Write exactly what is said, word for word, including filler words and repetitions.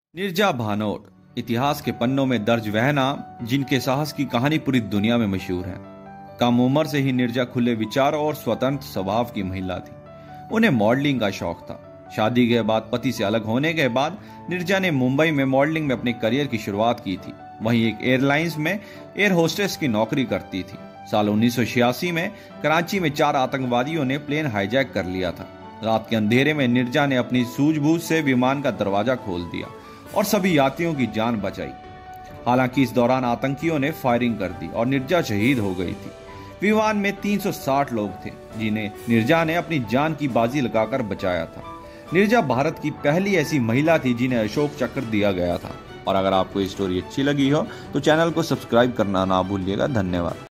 निर्जा भानोट इतिहास के पन्नों में दर्ज वह नाम जिनके साहस की कहानी पूरी दुनिया में मशहूर है। कम उम्र से ही निर्जा खुले विचारों और स्वतंत्र स्वभाव की महिला थी। उन्हें मॉडलिंग का शौक था। शादी के बाद पति से अलग होने के बाद निर्जा ने मुंबई में मॉडलिंग में अपने करियर की शुरुआत की थी। वहीं एक एयरलाइंस में एयर होस्टेस की नौकरी करती थी। साल उन्नीस सौ छियासी में कराची में चार आतंकवादियों ने प्लेन हाईजैक कर लिया था। रात के अंधेरे में निर्जा ने अपनी सूझबूझ से विमान का दरवाजा खोल दिया और सभी यात्रियों की जान बचाई। हालांकि इस दौरान आतंकियों ने फायरिंग कर दी और निर्जा शहीद हो गई थी। विमान में तीन सौ साठ लोग थे जिन्हें निर्जा ने अपनी जान की बाजी लगाकर बचाया था। निर्जा भारत की पहली ऐसी महिला थी जिन्हें अशोक चक्र दिया गया था। और अगर आपको ये स्टोरी अच्छी लगी हो तो चैनल को सब्सक्राइब करना ना भूलिएगा। धन्यवाद।